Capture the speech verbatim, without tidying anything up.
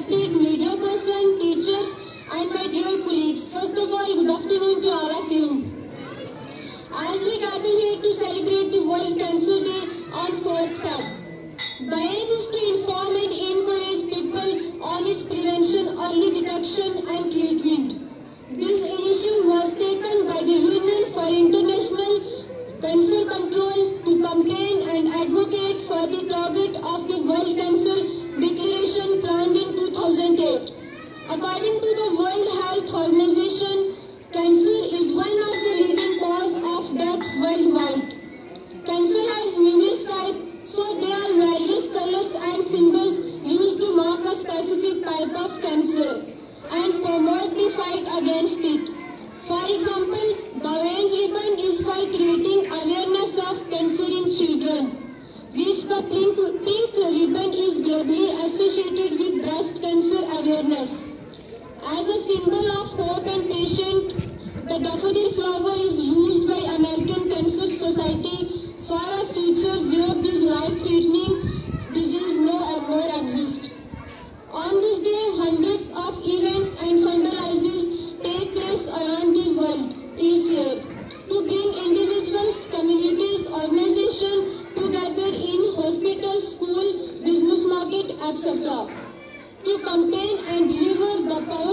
respected media person, teachers, and my dear colleagues. First of all, good afternoon to all of you. As we gather here to celebrate the World Cancer Day on fourth February, the aim is to inform and encourage people on its prevention, early detection and treatment. This initiative was taken by the Union for International Cancer Control to campaign and advocate for the target of the World Cancer Declaration planned in two thousand eight. According to the World Health Organization, cancer is one of the leading causes of death worldwide. Cancer has numerous types, so there are various colors and symbols used to mark a specific type of cancer and promote the fight against it. For example, the orange ribbon is for creating awareness of cancer in children, which the pink, pink ribbon is globally associated with breast cancer awareness. As a symbol of hope and patience, the daffodil flower is used by American Cancer Society for a future where this life-threatening disease no more exists. On this day, hundreds of events and fundraisers take place around the world each year to bring individuals, communities, organizations together in hospitals, school, business market, et cetera to campaign and deliver the power